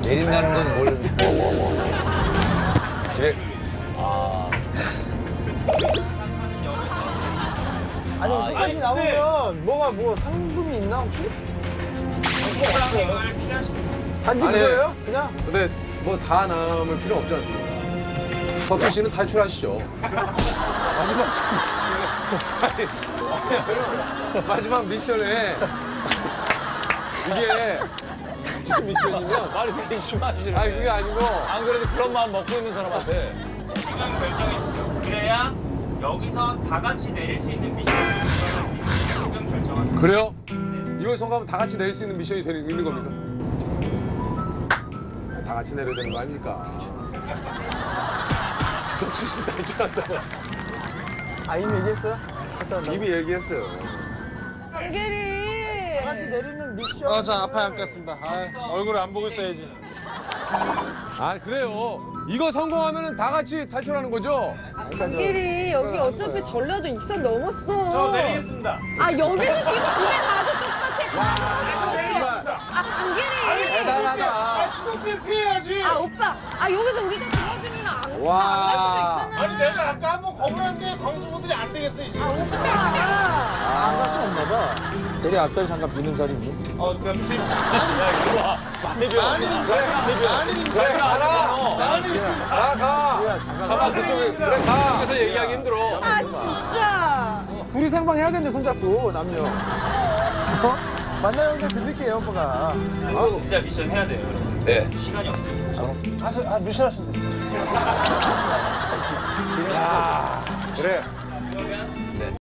내린다는 건 뭘? 집에. 아니 여기까지 나오면 뭐 상금이 있나 혹시? 단지 아니, 그거예요? 그냥? 근데 뭐 다 남을 필요 없지 않습니까? 석준 씨는 탈출하시죠. 마지막 미션에 이게 미션이면 말이 되게 심하시네. 아니 그게 아니고 안 그래도 그런 마음 먹고 있는 사람한테. 지금 결정해주세요. 그래야 여기서 다 같이 내릴 수 있는 미션을 지금 결정하세요. 그래요? 이걸 성공하면 다 같이 내릴 수 있는 미션이 있는 겁니까? 다 같이 내려야 되는 거 아닙니까? 석준 씨 탈출한다고 아 이미 얘기했어요? 이미 얘기했어요. 한결이. 같이 내리는 미션. 자 앞에 앉겠습니다. 얼굴을 안 보고 있어야지. 아 그래요. 이거 성공하면 다 같이 탈출하는 거죠? 한결이 여기 어차피 전라도 익산 넘었어. 저 내리겠습니다. 아 여기도 지금 집에 가도 똑같아. 아 한결이. 대단하다. 추석비 피해야지. 아 오빠. 아 여기서 우리가 도와주면 안 갈 와. 수도 있잖아. 아니 내가 아까 한번 거부했는데 광수분들이 안 되겠어 이제. 아 오빠. 안 갈 수 없나 봐. 대리 앞자리 잠깐 비는 자리 있니? 그럼 심. 야 이리 와. 많이 배워. 아니 그래 가라. 가. 잡아 그쪽에 그래 가. 그래서 얘기하기 힘들어. 아 진짜. 둘이 생방 해야겠네 손잡고 남녀. 어? 만나요 근데 들릴게요 오빠가. 진짜 미션 해야 돼요, 여러분. 네. 시간이 없어요. 미션 하시면 돼요. 그래. 그러면